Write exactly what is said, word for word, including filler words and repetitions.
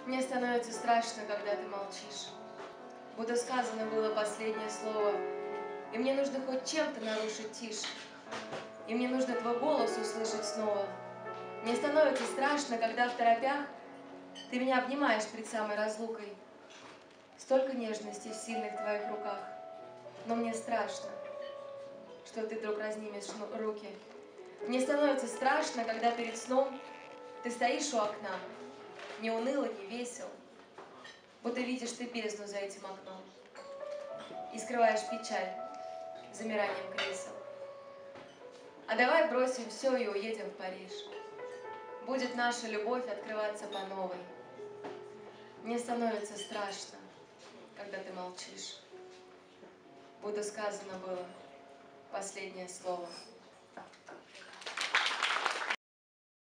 Мне становится страшно, когда ты молчишь. Будто сказано было последнее слово, и мне нужно хоть чем-то нарушить тишь. И мне нужно твой голос услышать снова. Мне становится страшно, когда в торопях ты меня обнимаешь перед самой разлукой. Столько нежности в сильных твоих руках, но мне страшно, что ты вдруг разнимешь руки. Мне становится страшно, когда перед сном ты стоишь у окна, не уныло, не весел, будто видишь ты бездну за этим окном и скрываешь печаль замиранием кресел. А давай бросим все и уедем в Париж. Будет наша любовь открываться по новой. Мне становится страшно, когда ты молчишь, будто сказано было последнее слово.